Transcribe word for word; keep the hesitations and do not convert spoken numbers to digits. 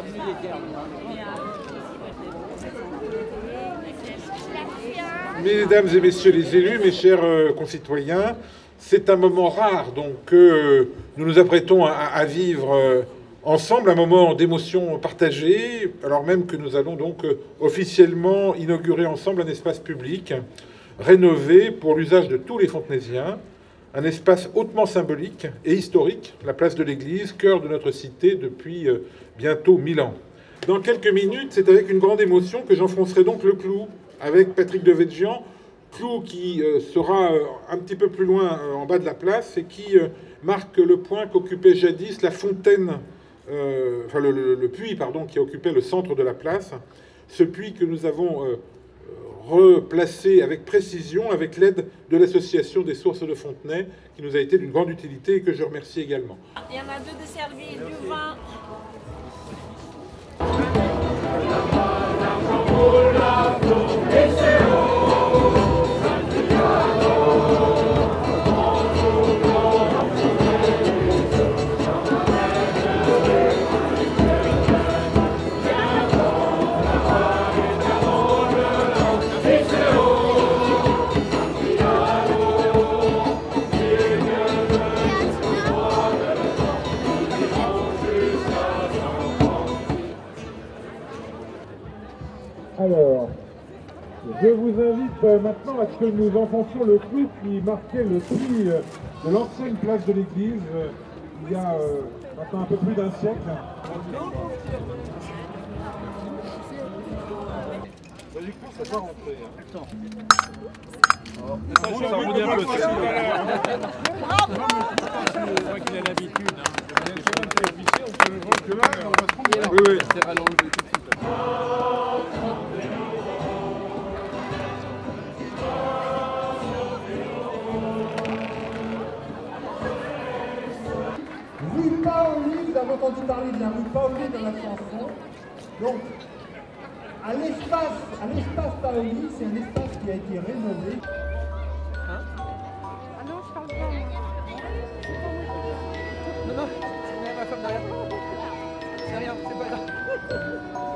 Mesdames et messieurs les élus, mes chers euh, concitoyens, c'est un moment rare donc, que euh, nous nous apprêtons à, à vivre euh, ensemble, un moment d'émotion partagée, alors même que nous allons donc euh, officiellement inaugurer ensemble un espace public rénové pour l'usage de tous les Fontenaisiens, un espace hautement symbolique et historique, la place de l'Église, cœur de notre cité depuis euh, bientôt mille ans. Dans quelques minutes, c'est avec une grande émotion que j'enfoncerai donc le clou avec Patrick Devedjian, clou qui euh, sera euh, un petit peu plus loin euh, en bas de la place et qui euh, marque le point qu'occupait jadis la fontaine, euh, enfin le, le, le puits pardon, qui occupait le centre de la place, ce puits que nous avons euh, replacé avec précision avec l'aide de l'association des sources de Fontenay qui nous a été d'une grande utilité et que je remercie également. Il y en a deux de service, du vin. Alors, je vous invite maintenant à ce que nous enfoncions le clou qui marquait le puits de l'ancienne place de l'église il y a euh, maintenant un peu plus d'un siècle. Du coup, ça va rentrer. Attends. Oh, ça, ça rebondit un peu. Je crois qu'il a l'habitude. Oui, oui. C'est rallongé tout de suite. Rue Paoli, vous avez entendu parler de la rue Paoli dans la chanson. Donc, à l'espace, à l'espace Paoli, c'est un espace qui a été rénové. Hein? Ah non, je parle pas. Non, non, c'est ma femme derrière. C'est rien, c'est pas grave.